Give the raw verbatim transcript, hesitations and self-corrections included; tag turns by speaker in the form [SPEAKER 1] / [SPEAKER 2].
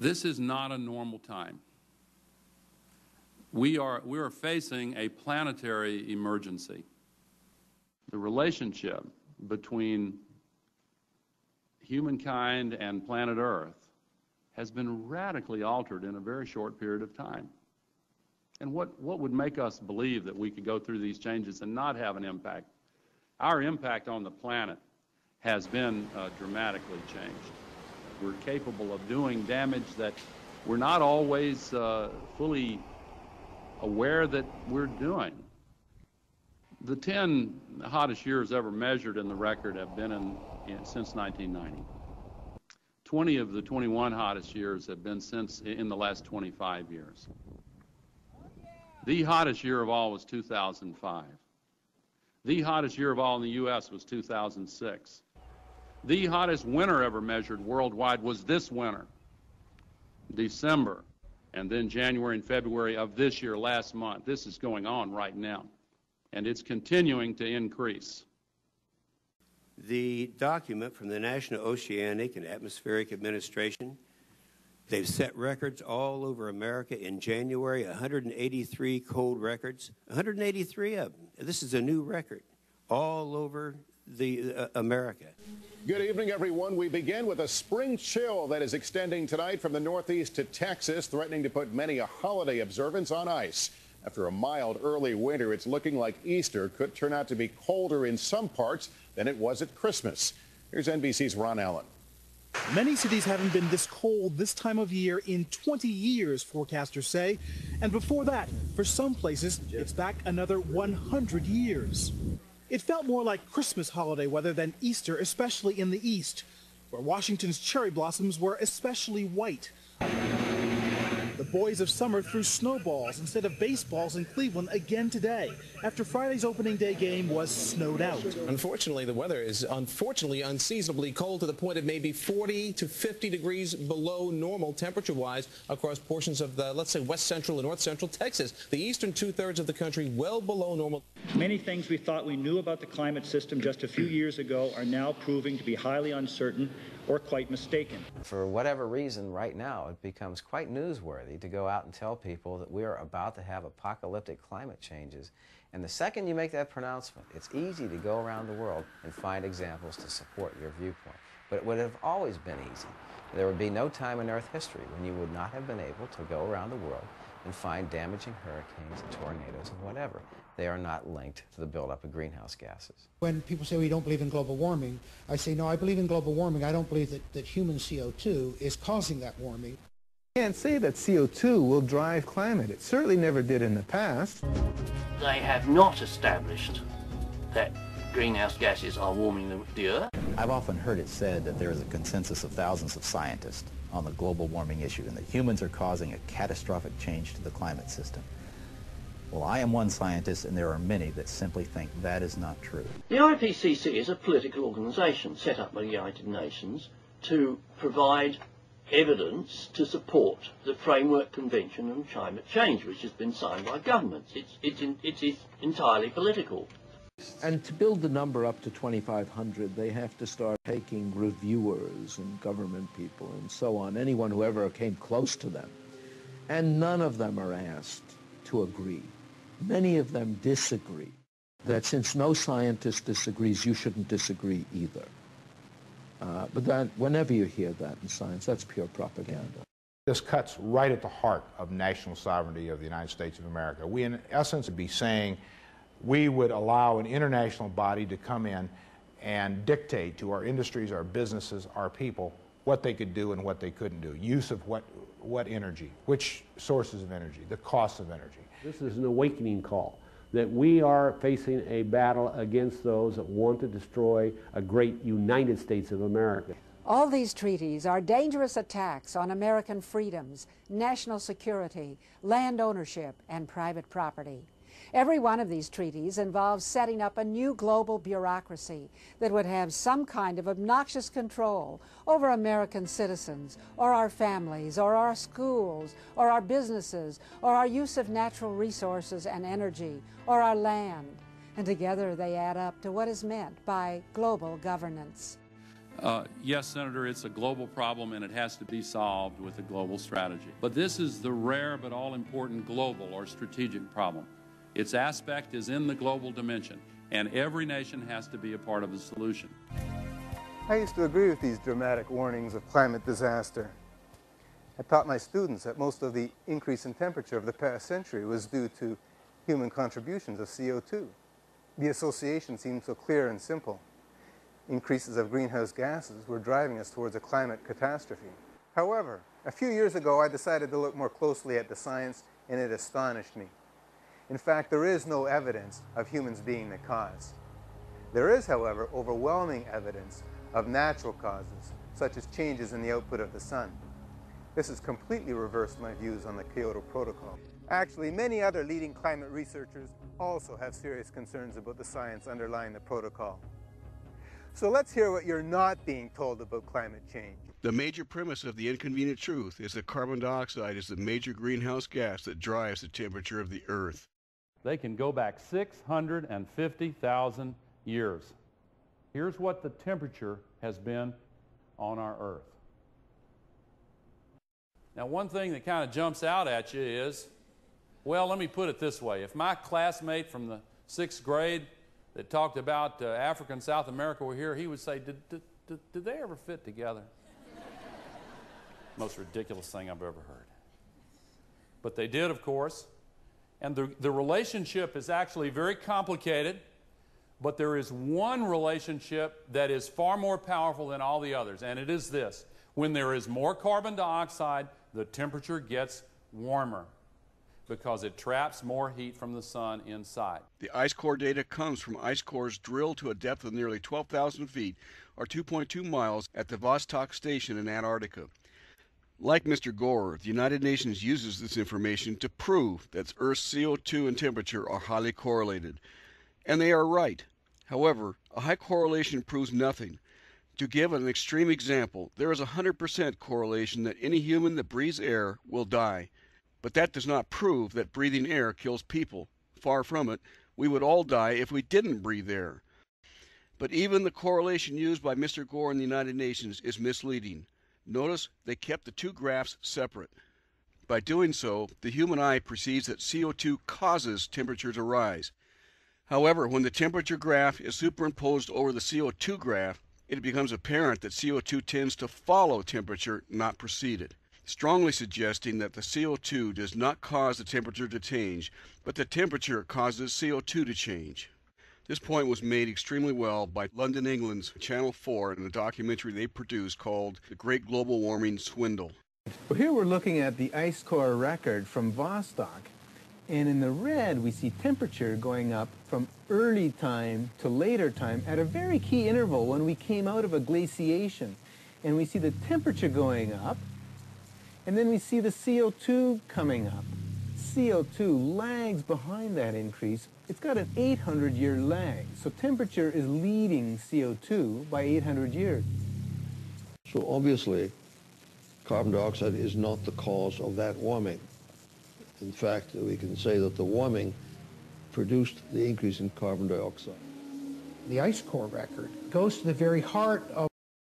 [SPEAKER 1] This is not a normal time. We are, we are facing a planetary emergency. The relationship between humankind and planet Earth has been radically altered in a very short period of time. And what, what would make us believe that we could go through these changes and not have an impact? Our impact on the planet has been uh, dramatically changed. We're capable of doing damage that we're not always uh, fully aware that we're doing. The ten hottest years ever measured in the record have been in, in, since nineteen ninety. twenty of the twenty-one hottest years have been since in the last twenty-five years. The hottest year of all was two thousand five. The hottest year of all in the U S was two thousand six. The hottest winter ever measured worldwide was this winter, December, and then January and February of this year, last month. This is going on right now, and it's continuing to increase.
[SPEAKER 2] The document from the National Oceanic and Atmospheric Administration, they've set records all over America. In January, one hundred eighty-three cold records, one hundred eighty-three of them. This is a new record all over the uh, America.
[SPEAKER 3] Good evening, everyone. We begin with a spring chill that is extending tonight from the Northeast to Texas, threatening to put many a holiday observance on ice. After a mild early winter, it's looking like Easter could turn out to be colder in some parts than it was at Christmas. Here's N B C's Ron Allen.
[SPEAKER 4] Many cities haven't been this cold this time of year in twenty years, forecasters say. And before that, for some places, it's back another one hundred years. It felt more like Christmas holiday weather than Easter, especially in the east, where Washington's cherry blossoms were especially white. The boys of summer threw snowballs instead of baseballs in Cleveland again today, after Friday's opening day game was snowed out.
[SPEAKER 5] Unfortunately, the weather is unfortunately unseasonably cold to the point it may be forty to fifty degrees below normal temperature-wise across portions of the, let's say, west central and north central Texas. The eastern two-thirds of the country well below normal.
[SPEAKER 6] Many things we thought we knew about the climate system just a few years ago are now proving to be highly uncertain or quite mistaken.
[SPEAKER 7] For whatever reason, right now, it becomes quite newsworthy to go out and tell people that we are about to have apocalyptic climate changes. And the second you make that pronouncement, it's easy to go around the world and find examples to support your viewpoint. But it would have always been easy. There would be no time in Earth history when you would not have been able to go around the world and find damaging hurricanes and tornadoes and whatever. They are not linked to the buildup of greenhouse gases.
[SPEAKER 8] When people say we don't believe in global warming, I say, no, I believe in global warming. I don't believe that, that human C O two is causing that warming.
[SPEAKER 9] You can't say that C O two will drive climate. It certainly never did in the past.
[SPEAKER 10] They have not established that greenhouse gases are warming the, the Earth.
[SPEAKER 11] I've often heard it said that there is a consensus of thousands of scientists on the global warming issue and that humans are causing a catastrophic change to the climate system. Well, I am one scientist, and there are many that simply think that is not true.
[SPEAKER 10] The I P C C is a political organisation set up by the United Nations to provide evidence to support the Framework Convention on Climate Change, which has been signed by governments. It's, it's, in, it is entirely political.
[SPEAKER 12] And to build the number up to twenty-five hundred, they have to start taking reviewers and government people and so on, anyone who ever came close to them. And none of them are asked to agree. Many of them disagree. That since no scientist disagrees, you shouldn't disagree either. Uh, but that, whenever you hear that in science, that's pure propaganda.
[SPEAKER 13] This cuts right at the heart of national sovereignty of the United States of America. We, in essence, would be saying we would allow an international body to come in and dictate to our industries, our businesses, our people, what they could do and what they couldn't do, use of what, what energy, which sources of energy, the cost of energy.
[SPEAKER 14] This is an awakening call, that we are facing a battle against those that want to destroy a great United States of America.
[SPEAKER 15] All these treaties are dangerous attacks on American freedoms, national security, land ownership, and private property. Every one of these treaties involves setting up a new global bureaucracy that would have some kind of obnoxious control over American citizens, or our families, or our schools, or our businesses, or our use of natural resources and energy, or our land. And together they add up to what is meant by global governance.
[SPEAKER 1] Uh, yes, Senator, it's a global problem and it has to be solved with a global strategy. But this is the rare but all-important global or strategic problem. Its aspect is in the global dimension, and every nation has to be a part of the solution.
[SPEAKER 9] I used to agree with these dramatic warnings of climate disaster. I taught my students that most of the increase in temperature of the past century was due to human contributions of C O two. The association seemed so clear and simple. Increases of greenhouse gases were driving us towards a climate catastrophe. However, a few years ago I decided to look more closely at the science, and it astonished me. In fact, there is no evidence of humans being the cause. There is, however, overwhelming evidence of natural causes, such as changes in the output of the sun. This has completely reversed my views on the Kyoto Protocol. Actually, many other leading climate researchers also have serious concerns about the science underlying the protocol. So let's hear what you're not being told about climate change.
[SPEAKER 16] The major premise of the inconvenient truth is that carbon dioxide is the major greenhouse gas that drives the temperature of the Earth.
[SPEAKER 1] They can go back six hundred fifty thousand years. Here's what the temperature has been on our Earth. Now, one thing that kind of jumps out at you is, well, let me put it this way. If my classmate from the sixth grade that talked about uh, Africa and South America were here, he would say, did, did, did, did they ever fit together? Most ridiculous thing I've ever heard. But they did, of course. And the, the relationship is actually very complicated, but there is one relationship that is far more powerful than all the others, and it is this. When there is more carbon dioxide, the temperature gets warmer because it traps more heat from the sun inside.
[SPEAKER 16] The ice core data comes from ice cores drilled to a depth of nearly twelve thousand feet, or two point two miles, at the Vostok Station in Antarctica. Like Mister Gore, the United Nations uses this information to prove that Earth's C O two and temperature are highly correlated. And they are right. However, a high correlation proves nothing. To give an extreme example, there is a one hundred percent correlation that any human that breathes air will die. But that does not prove that breathing air kills people. Far from it. We would all die if we didn't breathe air. But even the correlation used by Mister Gore and the United Nations is misleading. Notice they kept the two graphs separate. By doing so, the human eye perceives that C O two causes temperature to rise. However, when the temperature graph is superimposed over the C O two graph, it becomes apparent that C O two tends to follow temperature, not precede it, strongly suggesting that the C O two does not cause the temperature to change, but the temperature causes C O two to change. This point was made extremely well by London, England's Channel four in a documentary they produced called The Great Global Warming Swindle.
[SPEAKER 9] Well, here we're looking at the ice core record from Vostok, and in the red we see temperature going up from early time to later time at a very key interval when we came out of a glaciation. And we see the temperature going up, and then we see the C O two coming up. C O two lags behind that increase. It's got an eight hundred year lag, so temperature is leading C O two by eight hundred years.
[SPEAKER 17] So obviously, carbon dioxide is not the cause of that warming. In fact, we can say that the warming produced the increase in carbon dioxide.
[SPEAKER 8] The ice core record goes to the very heart of